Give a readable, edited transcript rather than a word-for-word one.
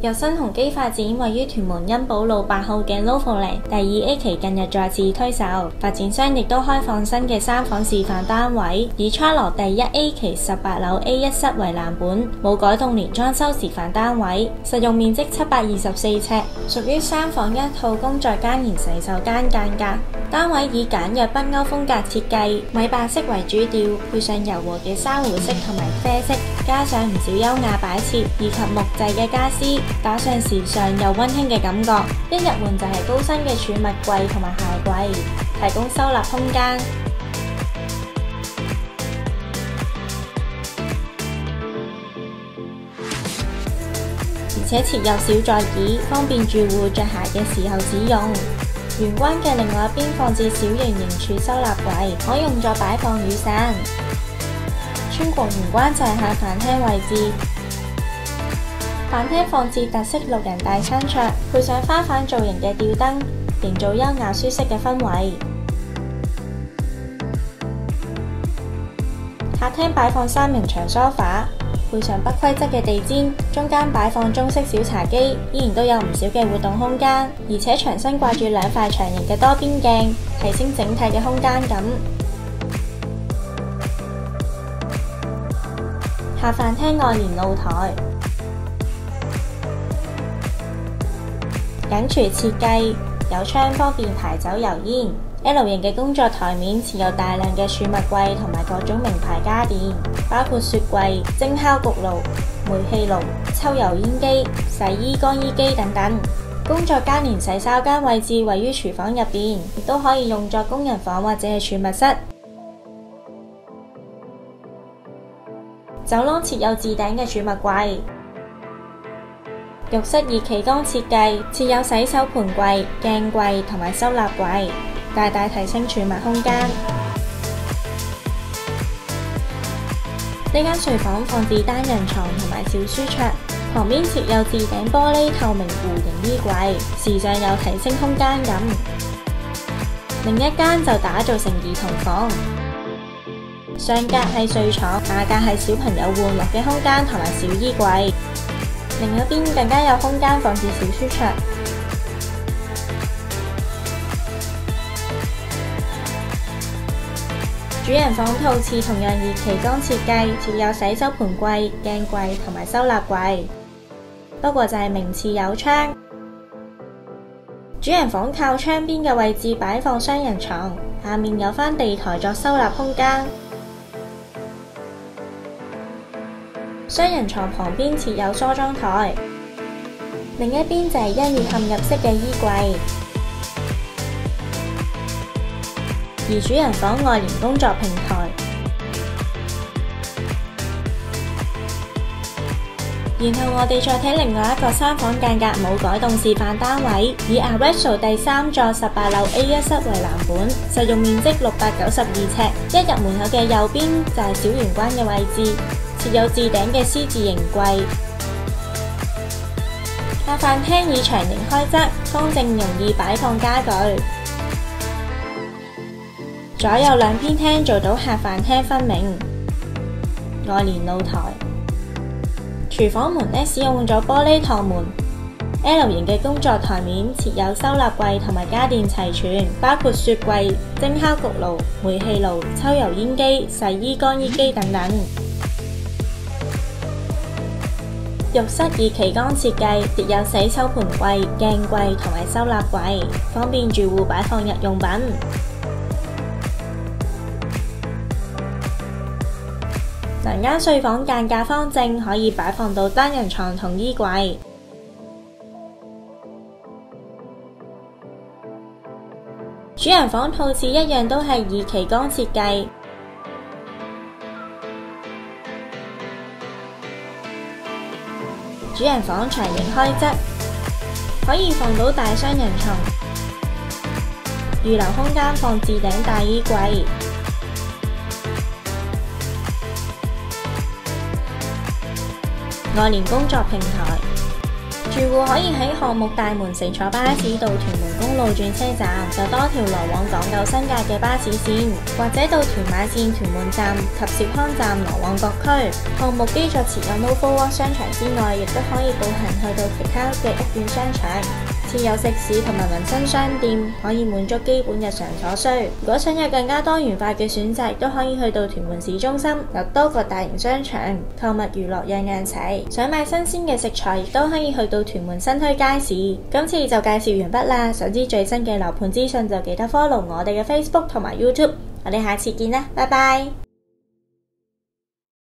有新鴻基發展位於屯門欣寶路8號嘅 Novoland 第2 A 期近日再次推售，發展商亦都開放新嘅3房示範單位，以 Charlotte 第1 A 期18樓 A1 室為藍本，冇改動連裝修示範單位，實用面積724尺，屬於3房1套工作間連洗手間間隔。單位以簡約北歐風格設計，米白色為主調，配上柔和嘅珊瑚色同埋啡色，加上唔少優雅擺設以及木製嘅家私，打上時尚又溫馨嘅感覺。一入門就係高身嘅儲物櫃同埋鞋櫃，提供收納空間。而且設有小座椅，方便住戶着鞋嘅時候使用。玄關嘅另外一邊放置小型圓柱收納櫃，可用作擺放雨傘。穿過玄關就係下飯廳位置，飯廳放置特色6人大餐桌，配上花瓣造型嘅吊燈，營造優雅舒適嘅氛圍。客廳擺放3人長梳化，配上不規則嘅地氈，中間擺放中式小茶几，依然都有唔少嘅活動空間，而且牆身掛住2塊長形嘅多邊鏡，提升整體嘅空間感。下飯廳外連露台，緊廚設計，有窗方便排走油煙。L 型嘅工作台面設有大量嘅儲物櫃同埋各種名牌家電，包括雪櫃、蒸烤焗爐、煤氣爐、抽油煙機、洗衣乾衣機等等。工作間連洗手間位置位於廚房入邊，亦都可以用作工人房或者係儲物室。走廊設有置頂嘅儲物櫃。浴室以企缸設計，設有洗手盆櫃、鏡櫃同埋收納櫃，大大提升儲物空間。呢間睡房放置單人床同埋小書桌，旁邊設有置頂玻璃透明弧形衣櫃，時尚又提升空間感。另一間就打造成兒童房，上格係睡床，下格係小朋友玩樂嘅空間同埋小衣櫃。另一邊更加有空間放置小書桌。主人房套廁同樣以企缸設計，設有洗手盆櫃、鏡櫃同埋收納櫃，不過就係名次有窗。主人房靠窗邊嘅位置擺放雙人床，下面有返地台作收納空間。雙人床旁邊設有梳妝台，另一邊就係1列嵌入式嘅衣櫃。而主人房外連工作平台，然後我哋再睇另外一個3房間隔冇改動示範單位，以 Arezzo 第3座18樓 A1 室為藍本，實用面積692尺。一入門口嘅右邊就係小玄關嘅位置，設有置頂嘅 C 字型櫃。下飯廳以長形開側，方正容易擺放家具。左右兩邊廳做到下飯廳分明，外連露台。廚房門使用咗玻璃趟門。L 型嘅工作台面設有收納櫃同埋家電齊全，包括雪櫃、蒸烤焗爐、煤氣爐、抽油煙機、洗衣乾衣機等等。浴室以企缸設計，設有洗手盆櫃、鏡櫃同埋收納櫃，方便住戶擺放日用品。兩間睡房間隔方正，可以擺放到單人床同衣櫃。主人房套廁一樣都係以企缸設計。主人房長形開側，可以放到大雙人床，預留空間放置頂大衣櫃。外連工作平台， 住戶可以喺項目大門乘坐巴士到屯門公路轉車站，有多條來往港九新界嘅巴士線，或者到屯馬線屯門站及兆康站來往各區。項目基座持有 Novo World 商場之外，亦都可以步行去到其他嘅屋苑商場。設有食肆同埋民生商店，可以滿足基本日常所需。如果想有更加多元化嘅選擇，亦都可以去到屯門市中心，有多個大型商場，購物娛樂樣樣齊。想買新鮮嘅食材，亦都可以去到屯門新墟街市。今次就介紹完畢啦，想知最新嘅樓盤資訊就記得 follow 我哋嘅 Facebook 同埋 YouTube。我哋下次見啦，拜拜。